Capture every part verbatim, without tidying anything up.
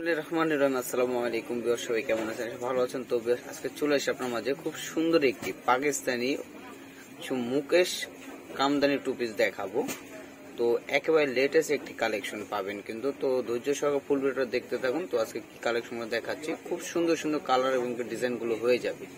বিসমিল্লাহির রহমানির রহিম। আসসালামু আলাইকুম ভিউয়ার, সবাই কেমন আছেন? ভালো আছেন তো? আজকে চলে এসে আপনার মাঝে খুব সুন্দর একটি পাকিস্তানি মুকেশ কামদানি টু পিস দেখাবো। তো একেবারে লেটেস্ট একটি কালেকশন পাবেন কিন্তু, তো ধৈর্য সহকারে ফুল ভিডিওটা দেখতে থাকুন। তো আজকে কি কালেকশন দেখাচ্ছি, খুব সুন্দর সুন্দর কালার এবং ডিজাইন গুলো হয়ে যাবে।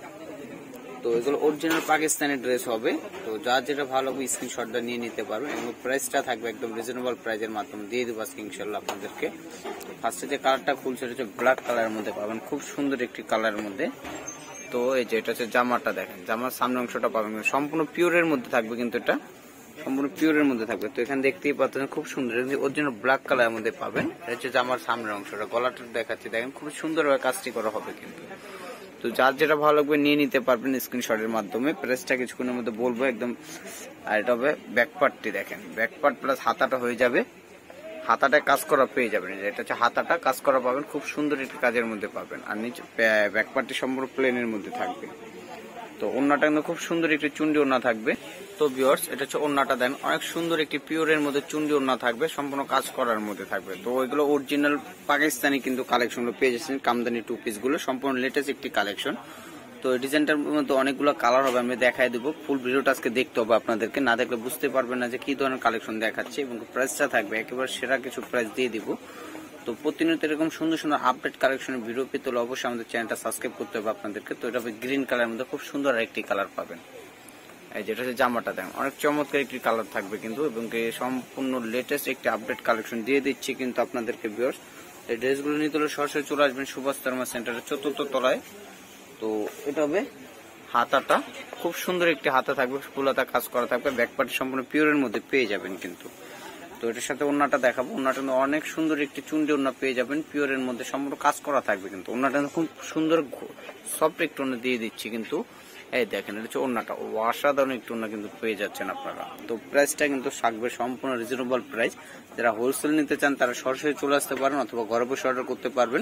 তো এগুলো অরিজিনাল পাকিস্তানি ড্রেস হবে। তো যার যেটা ভালো হবে স্ক্রিনশটটা নিয়ে নিতে পারবেন এবং প্রাইসটা থাকবে একদম রিজনেবল প্রাইসের মাধ্যমে দিয়ে দেবো আজকে ইনশাল্লাহ আপনাদেরকে। ফার্স্টে যে কালারটা খুলছে এটা হচ্ছে ব্ল্যাক কালারের মধ্যে পাবেন, খুব সুন্দর একটি কালারের মধ্যে। তো এই যে এটা হচ্ছে জামাটা, দেখেন জামার সামনে অংশটা পাবেন সম্পূর্ণ পিওরের মধ্যে থাকবে, কিন্তু এটা সম্পূর্ণ পিওরের মধ্যে থাকবে। তো এখানে দেখতেই পাচ্ছেন খুব সুন্দর অরিজিনাল ব্ল্যাক কালারের মধ্যে পাবেন। এটা হচ্ছে জামার সামনের অংশটা, গলাটা দেখাচ্ছি দেখেন খুব সুন্দরভাবে কাজটি করা হবে কিন্তু। তো যার যেটা ভালো লাগবে নিয়ে নিতে পারবেন স্ক্রিনশটের মাধ্যমে। প্রাইসটা কিছুক্ষণের মধ্যে বলবো একদম। আর এটা হবে ব্যাক পার্টটি, দেখেন ব্যাক পার্ট প্লাস হাতাটা হয়ে যাবে, হাতাটা কাজ করা পেয়ে যাবেন। এটা হচ্ছে হাতাটা কাজ করা পাবেন, খুব সুন্দর একটি কাজের মধ্যে পাবেন। আর নিচে ব্যাক পার্টটি সম্পূর্ণ প্লেনের মধ্যে থাকবে। তো ওন্নাটা কিন্তু খুব সুন্দর একটি চুন্ডি ওন্না থাকবে। তো ভিউয়ার্স এটা হচ্ছে ওন্নাটা, দেন অনেক সুন্দর একটি পিওরের মধ্যে চুন্ডি ওন্না থাকবে, সম্পূর্ণ কাজ করার মধ্যে থাকবে। তো ওইগুলো অরিজিনাল পাকিস্তানি কিন্তু কালেকশন গুলো পেয়ে যাচ্ছেন, কামদানি টু পিস গুলো সম্পূর্ণ লেটেস্ট একটি কালেকশন। তো এই ডিজাইনটার মধ্যে অনেকগুলো কালার হবে, আমি দেখাই দেবো। ফুল ভিডিওটা আজকে দেখতে হবে আপনাদেরকে, না দেখলে বুঝতে পারবেন না যে কি ধরনের কালেকশন দেখাচ্ছে। এবং প্রাইসটা থাকবে একেবারে সেরা কিছু প্রাইস দিয়ে দিব। তো প্রতিনিয়ত এরকম সুন্দর সুন্দর আপডেট কালেকশনের ভিডিও পেতে হলে অবশ্যই আমাদের চ্যানেলটা সাবস্ক্রাইব করতে হবে আপনাদেরকে। তো এটা গ্রিন কালারের মধ্যে খুব সুন্দর একটি কালার পাবেন। এই যেটা হচ্ছে জামাটা, দেখেন অনেক চমৎকার একটি কালার থাকবে কিন্তু, এবং সম্পূর্ণ লেটেস্ট একটি আপডেট কালেকশন দিয়ে দিচ্ছি কিন্তু আপনাদেরকে ভিউয়ার্স। এই ড্রেসগুলো নিতে হলে সরাসরি চলে আসবেন সুভাষ শর্মা সেন্টারের চতুর্থ তলায়। তো এটা হবে হাতাটা, খুব সুন্দর একটি হাতা থাকবে, ফুল হাতা কাজ করা থাকবে, ব্যাক পার্টি সম্পূর্ণ পিওরের মধ্যে পেয়ে যাবেন কিন্তু। তো এটার সাথে ওন্নাটা দেখাবো, ওন্নাটা অনেক সুন্দর একটি চুন্ডি ওন্না পেয়ে যাবেন, পিওরের মধ্যে সম্পূর্ণ কাজ করা থাকবে কিন্তু। ওন্নাটা খুব সুন্দর সফট একটু ওন্না দিয়ে দিচ্ছি কিন্তু। এই দেখেন এটা হচ্ছে ওন্নাটা, অসাধারণ একটু ওন্না কিন্তু পেয়ে যাচ্ছেন আপনারা। তো প্রাইসটা কিন্তু থাকবে সম্পূর্ণ রিজনেবল প্রাইস। যারা হোলসেল নিতে চান তারা সরাসরি চলে আসতে পারেন, অথবা ঘরে বসে অর্ডার করতে পারবেন।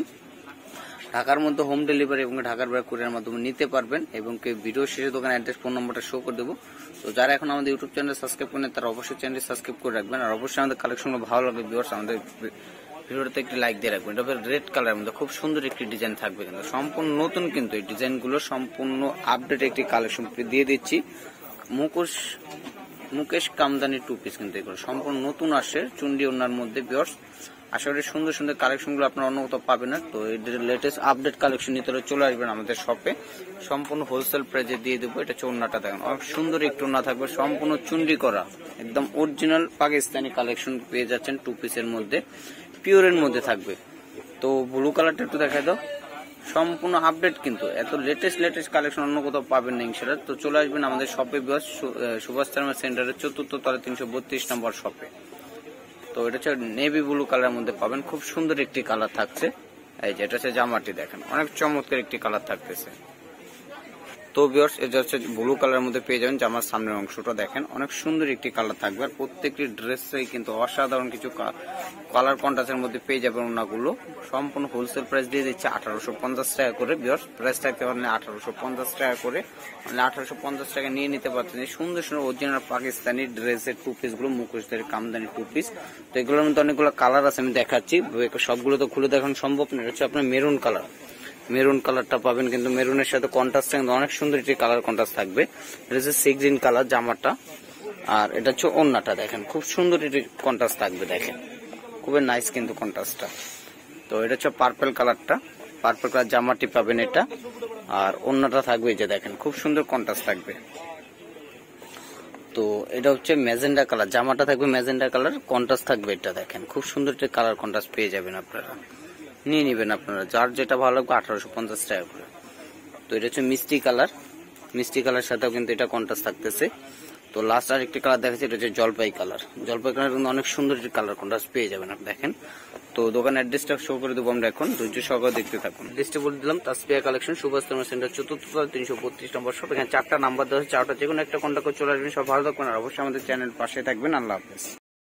ঢাকার মধ্যে হোম ডেলিভারি এবং ঢাকার বাইরে কুরিয়ার মাধ্যমে নিতে পারবেন। এবং ভিডিও শেষে দোকান অ্যাড্রেস, ফোন নম্বরটা শো করে দেবো। তো যারা এখন আমাদের ইউটিউব চ্যানেল সাবস্ক্রাইব করেন তারা অবশ্যই চ্যানেল সাবস্ক্রাইব করে রাখবেন। আর অবশ্যই আমাদের কালেকশনগুলো ভালো লাগবে ভিউয়ার্স, আমাদের ভিডিওটাতে একটি লাইক দিয়ে রাখবেন। এটা রেড কালারের মধ্যে খুব সুন্দর একটি ডিজাইন থাকবে কিন্তু, সম্পূর্ণ নতুন কিন্তু এই ডিজাইনগুলো সম্পূর্ণ আপডেট একটি কালেকশন দিয়ে দিচ্ছি। মুকেশ মুকেশ কামদানি টু পিস কিন্তু এগুলো সম্পূর্ণ নতুন আসে চুন্ডি ওন্নার মধ্যে ভিউয়ার্স। আশা করি সুন্দর সুন্দর কালেকশন গুলো আপনারা অন্য কোথাও পাবেন না। তো এই লেটেস্ট আপডেট কালেকশন নিতে হলে চলে আসবেন আমাদের শপে, সম্পূর্ণ হোলসেল প্রাইসে দিয়ে দেবো। এটা হচ্ছে ওন্নাটা, দেখেন অনেক সুন্দর একটু ওন্না থাকবে, সম্পূর্ণ চুন্ডি করা একদম অরিজিনাল পাকিস্তানি কালেকশন পেয়ে যাচ্ছেন টু পিসের মধ্যে, পিওরের মধ্যে থাকবে। তো ব্লু কালারটা একটু দেখাই দাও, সম্পূর্ণ আপডেট কিন্তু, এত লেটেস্ট লেটেস্ট কালেকশন অন্য কোথাও পাবেন না ইনশাআল্লাহ। তো চলে আসবেন আমাদের শপে, সুভাষ শর্মা সেন্টারের চতুর্থ তলা তিনশো বত্রিশ নম্বর শপে। তো এটা হচ্ছে নেভি ব্লু কালারের মধ্যে পাবেন, খুব সুন্দর একটি কালার থাকছে। এই যে এটা হচ্ছে জামাটি, দেখেন অনেক চমৎকার একটি কালার থাকতেছে। তো ভিউয়ার্স এটা হচ্ছে ব্লু কালারের মধ্যে পেয়ে যাবেন, জামার সামনের অংশটা দেখেন অনেক সুন্দর একটি কালার থাকবে। আর প্রত্যেকটি ড্রেসেই কিন্তু অসাধারণ কিছু কালার কন্ট্রাস্টের মধ্যে পেয়ে যাবেন। ওনাগুলো সম্পূর্ণ হোলসেল প্রাইস দিয়ে দিচ্ছে আঠারোশো পঞ্চাশ টাকা করে ভিউয়ার্স। প্রাইস থাকতে পারেন আঠারোশো পঞ্চাশ টাকা করে, মানে আঠারোশো পঞ্চাশ টাকা নিয়ে নিতে পারছেন এই সুন্দর সুন্দর অরিজিনাল পাকিস্তানি ড্রেসের টু পিস গুলো, মুখোশদের কামদানি টু পিস। তো এগুলোর মধ্যে অনেকগুলো কালার আছে, আমি দেখাচ্ছি, সবগুলো তো খুলে দেখানো সম্ভব না। এটা হচ্ছে আপনার মেরুন কালার, মেরুন কালারটা পাবেন কিন্তু, মেরুনের সাথে কন্ট্রাস্ট কিন্তু অনেক সুন্দর একটি কালার কন্ট্রাস্ট থাকবে। এটা হচ্ছে সি গ্রিন কালার জামাটা, আর এটা হচ্ছে ওন্নাটা, দেখেন খুব সুন্দর একটি কন্ট্রাস্ট থাকবে, দেখেন খুবই নাইস কিন্তু কন্ট্রাস্টটা। তো এটা হচ্ছে পার্পল কালারটা, পার্পল কালার জামাটি পাবেন এটা, আর ওন্নাটা থাকবে এই যে দেখেন খুব সুন্দর কন্ট্রাস্ট থাকবে। তো এটা হচ্ছে ম্যাজেন্ডা কালার, জামাটা থাকবে ম্যাজেন্ডা কালার, কন্ট্রাস্ট থাকবে এটা, দেখেন খুব সুন্দর একটি কালার কন্ট্রাস্ট পেয়ে যাবেন আপনারা, নিয়ে নিবেন আপনারা যার যেটা ভালো লাগবে আঠারোশো পঞ্চাশ টাকা করে। তো এটা হচ্ছে মিষ্টি কালার, মিষ্টি কালার সাথেও কিন্তু এটা কন্ট্রাস্ট থাকতেছে। তো লাস্ট আর একটি কালার দেখাচ্ছি, এটা হচ্ছে জলপাই কালার, জলপাই কালার কিন্তু অনেক সুন্দর একটি কালার কন্ট্রাস্ট পেয়ে যাবেন আপনি, দেখেন। তো দোকান অ্যাড্রেসটা শো করে দেবো আমরা এখন, ধৈর্য সহকারে দেখতে থাকুন। অ্যাড্রেসটা বলে দিলাম, তাসপিয়া কালেকশন, সুভাষ শর্মা সেন্টার চতুর্থ তলা তিনশো বত্রিশ নম্বর শপ। এখানে চারটা নাম্বার দেওয়া হচ্ছে, চারটা যে কোনো একটা কন্ট্যাক্ট করে চলে আসবেন। সব ভালো থাকবেন আর অবশ্যই আমাদের চ্যানেল পাশে থাকবেন। আল্লাহ হাফেজ।